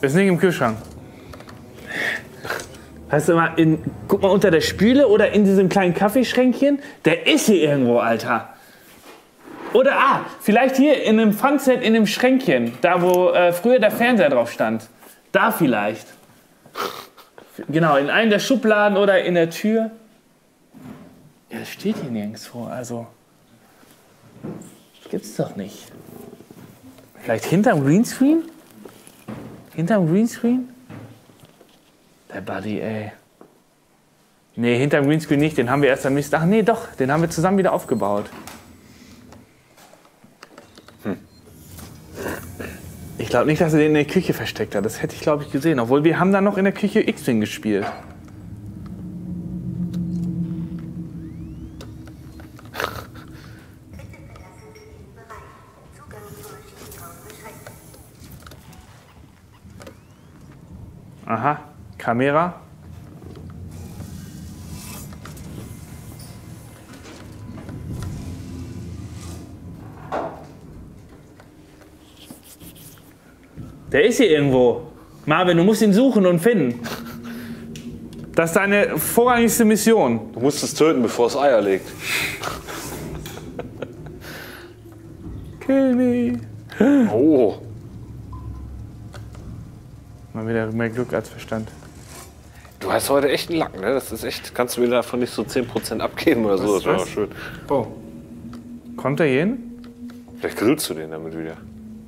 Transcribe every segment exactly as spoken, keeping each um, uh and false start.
Ist nicht im Kühlschrank. Weißt du mal, in, guck mal unter der Spüle oder in diesem kleinen Kaffeeschränkchen. Der ist hier irgendwo, Alter. Oder, ah, vielleicht hier in einem Pfandset in einem Schränkchen. Da, wo äh, früher der Fernseher drauf stand. Da vielleicht. Genau, in einem der Schubladen oder in der Tür. Ja, das steht hier nirgendwo, also. Gibt's doch nicht. Vielleicht hinterm Greenscreen? Hinterm Greenscreen? Der Buddy, ey. Nee, hinterm Greenscreen nicht, den haben wir erst am nächsten. Ach nee, doch, den haben wir zusammen wieder aufgebaut. Hm. Ich glaube nicht, dass er den in der Küche versteckt hat. Das hätte ich, glaube ich, gesehen. Obwohl, wir haben dann noch in der Küche X-Wing gespielt. Aha, Kamera. Der ist hier irgendwo. Marvin, du musst ihn suchen und finden. Das ist deine vorrangigste Mission. Du musst es töten, bevor es Eier legt. Kill me. Oh. Mal wieder mehr Glück als Verstand. Du hast heute echt einen Lack, ne? Das ist echt. Kannst du mir davon nicht so zehn Prozent abgeben oder so? Das wäre auch schön. Oh. Kommt er hin? Vielleicht grillst du den damit wieder.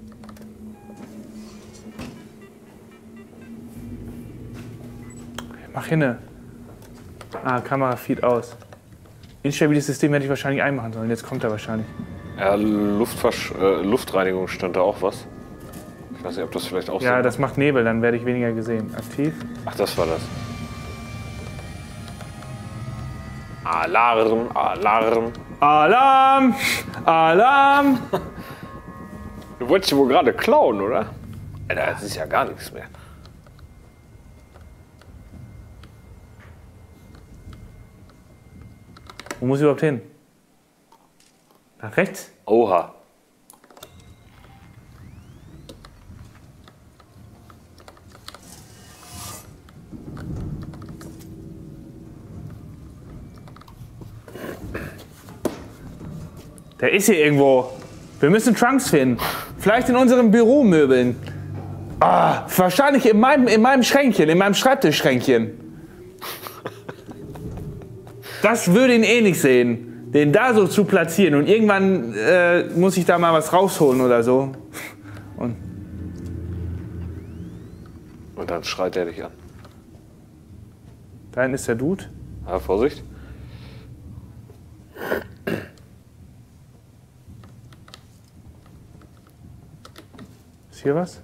Mach hinne. Ah, Kamera feed aus. Instabiles System hätte ich wahrscheinlich einmachen sollen. Jetzt kommt er wahrscheinlich. Ja, Luftversch äh, Luftreinigung stand da auch was. Ich weiß nicht, ob das vielleicht auch so. Ja, das macht Nebel, dann werde ich weniger gesehen. Aktiv. Ach, das war das. Alarm, Alarm. Alarm! Alarm! Du wolltest dich wohl gerade klauen, oder? Alter, das ist ja gar nichts mehr. Wo muss ich überhaupt hin? Nach rechts? Oha. Der ist hier irgendwo. Wir müssen Trunks finden. Vielleicht in unseren Büromöbeln. Ah, wahrscheinlich in meinem, in meinem Schränkchen, in meinem Schreibtischschränkchen. Das würde ihn eh nicht sehen, den da so zu platzieren. Und irgendwann äh, muss ich da mal was rausholen oder so. Und, Und dann schreit er dich an. da hinten ist der Dude. Ja, Vorsicht. Ist hier was?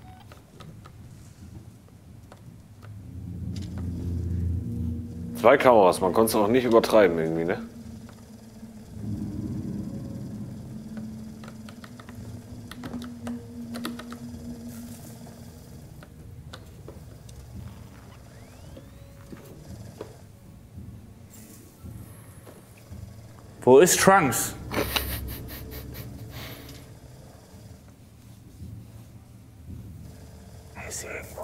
Zwei Kameras, man konnte es auch nicht übertreiben irgendwie, ne? Wo ist Trunks? Er ist hier irgendwo.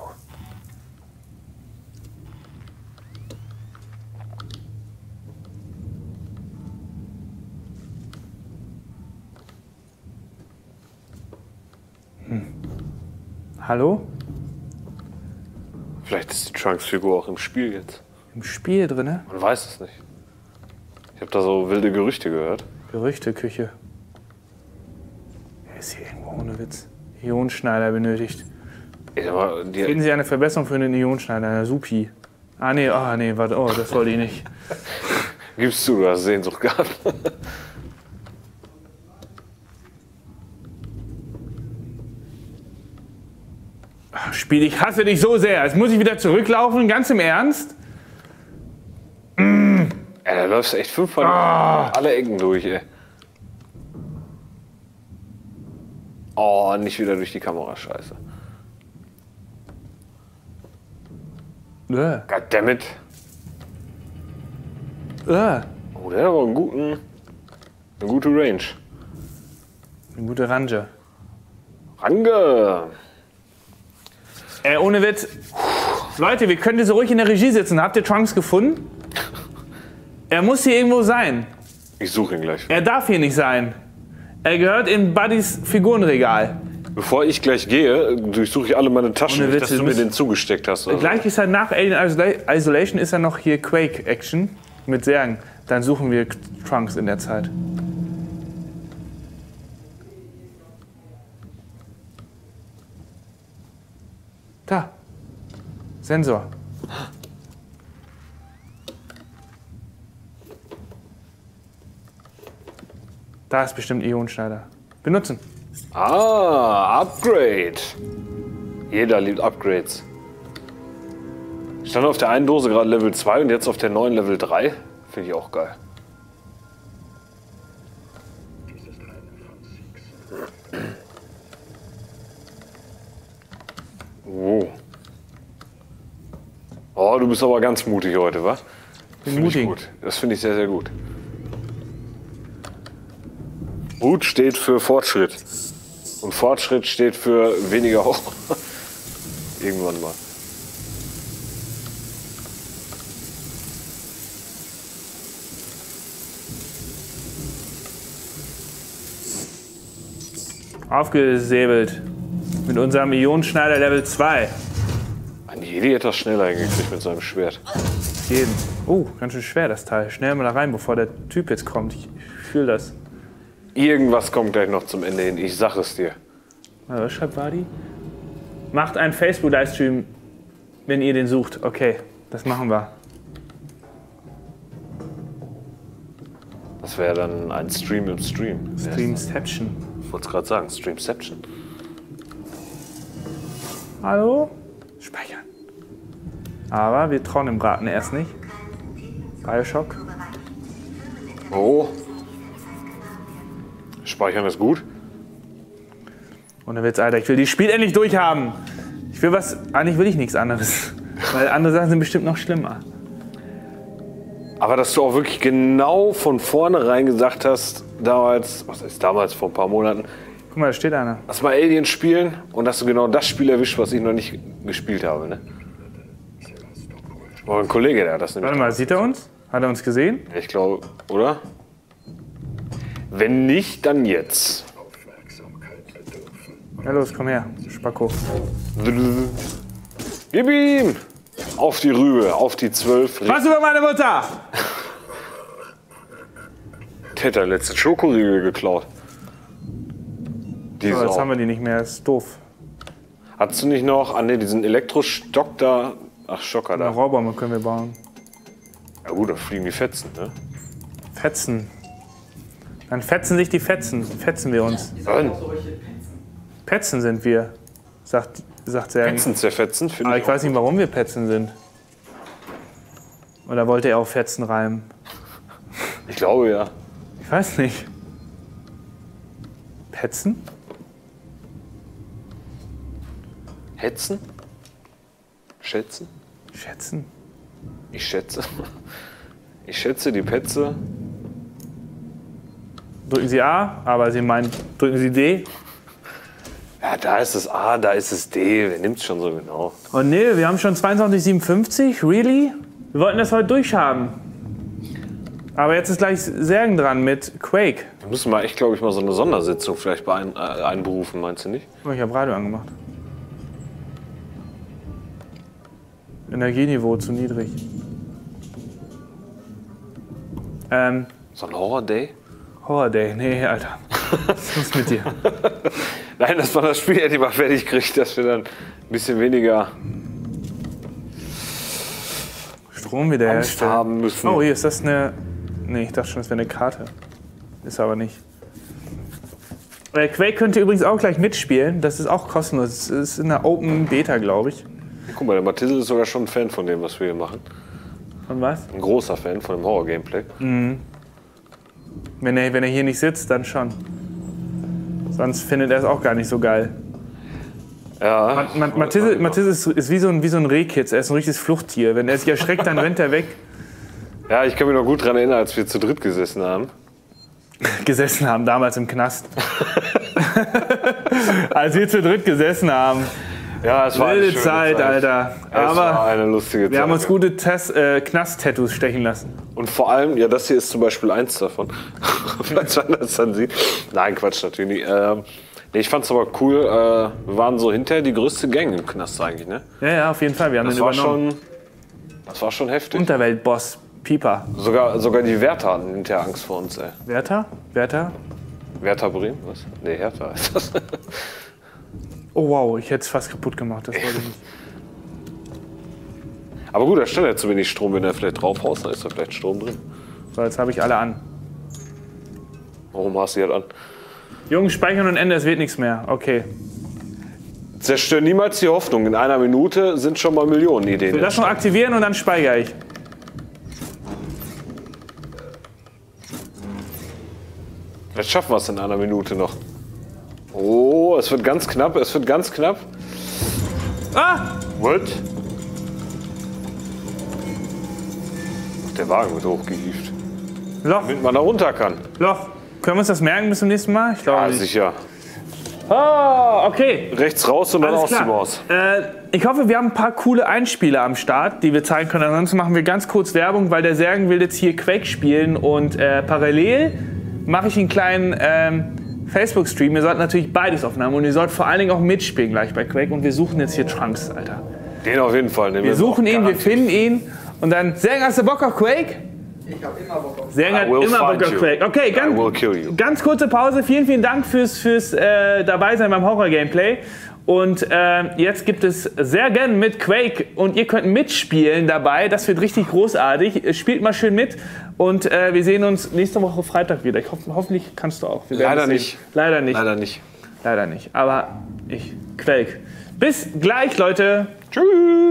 Hm. Hallo? Vielleicht ist die Trunks-Figur auch im Spiel jetzt. Im Spiel drinne? Man weiß es nicht. Ich habe da so wilde Gerüchte gehört. Gerüchteküche. Er ist hier irgendwo, ohne Witz. Ionenschneider benötigt. Ey, aber die, Finden Sie eine Verbesserung für den Ionenschneider, Herr Supi? Ah, nee, ah, nee, warte, oh, das wollte ich nicht. gibst du, du hast Sehnsucht gehabt. Spiel, ich hasse dich so sehr. Jetzt muss ich wieder zurücklaufen, ganz im Ernst? Mm. Ey, da läufst du echt fünfmal Ah. alle Ecken durch, ey. Oh, nicht wieder durch die Kamera, scheiße. Äh. Goddammit. Äh. Oh, der hat aber einen guten, eine gute Range. Eine gute Range. Range. Ey, ohne Witz. Leute, wir können hier so ruhig in der Regie sitzen. Habt ihr Trunks gefunden? Er muss hier irgendwo sein. Ich suche ihn gleich. Er darf hier nicht sein. Er gehört in Buddys Figurenregal. Bevor ich gleich gehe, durchsuche ich alle meine Taschen, Ohne nicht, Witz, dass du du mir musst- den zugesteckt hast. Oder Gleich ist er nach Alien Isola- Isolation ist er noch hier Quake Action mit Särgen. Dann suchen wir Trunks in der Zeit. Da. Sensor. Da ist bestimmt Ionenschneider. Benutzen. so. Ah, Upgrade. Jeder liebt Upgrades. Ich stand auf der einen Dose gerade Level zwei und jetzt auf der neuen Level drei. Finde ich auch geil. Oh. Oh, du bist aber ganz mutig heute, wa? Finde ich mutig. gut. Das finde ich sehr, sehr gut. Mut steht für Fortschritt. Und Fortschritt steht für weniger Horror. Irgendwann mal. Aufgesäbelt. Mit unserem Ionenschneider Level zwei. Ein Jedi hätte das schneller hingekriegt mit seinem Schwert. Jeden. Oh, ganz schön schwer das Teil. Schnell mal da rein, bevor der Typ jetzt kommt. Ich fühle das. Irgendwas kommt gleich noch zum Ende hin, ich sag es dir. Na, was schreibt Buddy? Macht einen Facebook-Livestream, wenn ihr den sucht. Okay, das machen wir. Das wäre dann ein Stream im Stream. Streamception. Ich wollte es gerade sagen, Streamception. Hallo? Speichern. Aber wir trauen dem Braten erst nicht. Bioshock. Oh. Speichern ist gut. Und dann wird's, Alter, ich will die Spiel endlich durchhaben. Ich will was, eigentlich will ich nichts anderes. Weil andere Sachen sind bestimmt noch schlimmer. Aber dass du auch wirklich genau von vornherein gesagt hast, damals, was ist damals, vor ein paar Monaten, Guck mal, da steht einer. lass mal Alien spielen und dass du genau das Spiel erwischt, was ich noch nicht gespielt habe. Ne? Aber ein Kollege, der hat das nämlich. Warte mal, sieht er uns? Hat er uns gesehen? Ich glaube, oder? Wenn nicht, dann jetzt. Ja, los, komm her, Spacko. Gib ihm! Auf die Rübe, auf die zwölf. Was über meine Mutter? Der hat der letzte Schokoriegel geklaut. Die So, jetzt Sau. haben wir die nicht mehr, ist doof. Hattest du nicht noch, an diesen Elektrostock da, ach Schocker Eine da. Rohrbombe können wir bauen. Ja gut, da fliegen die Fetzen, ne? Fetzen. Dann fetzen sich die Fetzen. Fetzen wir uns. Dann Petzen sind wir, sagt, sagt Sergen. Fetzen zerfetzen, finde Aber ich ich weiß nicht, warum wir Petzen sind. Oder wollte er auf Fetzen reimen? auch. Ich glaube ja. Ich weiß nicht. Petzen? Hetzen? Schätzen? Schätzen? Ich schätze. Ich schätze die Petze. Drücken Sie A, aber Sie meinen, drücken Sie D. Ja, da ist es A, da ist es D. Wer nimmt es schon so genau? Oh nee, wir haben schon zweiundzwanzig siebenundfünfzig, really? Wir wollten das heute durchhaben. Aber jetzt ist gleich Sergen dran mit Quake. Wir müssen mal echt, glaube ich, mal so eine Sondersitzung vielleicht beein, äh, einberufen, meinst du nicht? Oh, ich habe Radio angemacht. Energieniveau zu niedrig. Ähm, So ein Horror-Day? Horror Day. Nee, Alter. Was ist mit dir? Nein, dass man das Spiel endlich mal fertig kriegt, dass wir dann ein bisschen weniger Strom wieder Angst herstellen. haben müssen. Oh, hier ist das eine. Nee, ich dachte schon, das wäre eine Karte. Ist aber nicht. Äh, Quake könnt ihr übrigens auch gleich mitspielen. Das ist auch kostenlos. Es ist in der Open Beta, glaube ich. Guck mal, der Mathilde ist sogar schon ein Fan von dem, was wir hier machen. Und was? Ein großer Fan von dem Horror-Gameplay. Wenn er, wenn er hier nicht sitzt, dann schon. Sonst findet er es auch gar nicht so geil. Ja. Ma- Ma- Mathilde, Mathilde ist, ist wie so ein, wie so ein Rehkitz. Er ist ein richtiges Fluchttier. Wenn er sich erschreckt, dann rennt er weg. Ja, ich kann mich noch gut daran erinnern, als wir zu dritt gesessen haben. Gesessen haben, damals im Knast. Als wir zu dritt gesessen haben. Ja, es war eine wilde schöne Zeit, Zeit. Alter. Es war Aber eine lustige Zeit. wir haben uns ja. gute Test, äh, Knast-Tattoos stechen lassen. Und vor allem, ja, das hier ist zum Beispiel eins davon. Falls man das dann sieht. Nein, Quatsch, natürlich nicht. Ähm, nee, ich fand's aber cool. Äh, wir waren so hinterher die größte Gang im Knast eigentlich, ne? Ja, ja, auf jeden Fall. Wir haben Das den war übernommen. schon, das war schon heftig. Unterweltboss, Pieper. Sogar, sogar die Wärter hatten hinterher Angst vor uns, ey. Werther? Werther? Werther Bremen? Was? Nee, Hertha ist das. Oh wow, ich hätte es fast kaputt gemacht. Das wollte ich nicht. Aber gut, da stand ja zu wenig Strom. Wenn er vielleicht draufhaust, dann ist da vielleicht Strom drin. So, jetzt habe ich alle an. Warum hast du die halt an? Jungs, speichern und Ende, es wird nichts mehr. Okay. Zerstör niemals die Hoffnung. In einer Minute sind schon mal Millionen Ideen. So, das noch aktivieren und dann speichere ich. Jetzt schaffen wir es in einer Minute noch. Oh, es wird ganz knapp, es wird ganz knapp. Ah! What? Der Wagen wird hochgehievt. Loch, Damit man da runter kann. Loch. Können wir uns das merken bis zum nächsten Mal? Ich glaube Ja, nicht. sicher. Oh, okay. Rechts raus und dann Alles aus die klar. Maus. Äh, ich hoffe, wir haben ein paar coole Einspieler am Start, die wir zeigen können. Ansonsten machen wir ganz kurz Werbung, weil der Sergen will jetzt hier Quake spielen und äh, parallel mache ich einen kleinen ähm, Facebook-Stream. Ihr sollt natürlich beides aufnehmen und ihr sollt vor allen Dingen auch mitspielen gleich bei Quake. Und wir suchen jetzt hier Trunks, Alter. Den auf jeden Fall. Den Wir suchen ihn, wir finden ihn und dann. Sergen, hast du Bock auf Quake? Ich hab immer Bock auf. Sergen hat I will immer find Bock auf you. Quake. Okay, I ganz, will kill you. ganz kurze Pause. Vielen, vielen Dank fürs, fürs äh, Dabeisein beim Horror-Gameplay. Und äh, jetzt gibt es Sergen mit Quake und ihr könnt mitspielen dabei. Das wird richtig großartig. Spielt mal schön mit und äh, wir sehen uns nächste Woche Freitag wieder. Ich hoffe, hoffentlich kannst du auch. Wir werden Leider es sehen. nicht. Leider nicht. Leider nicht. Leider nicht. Aber ich, Quake. Bis gleich, Leute. Tschüss.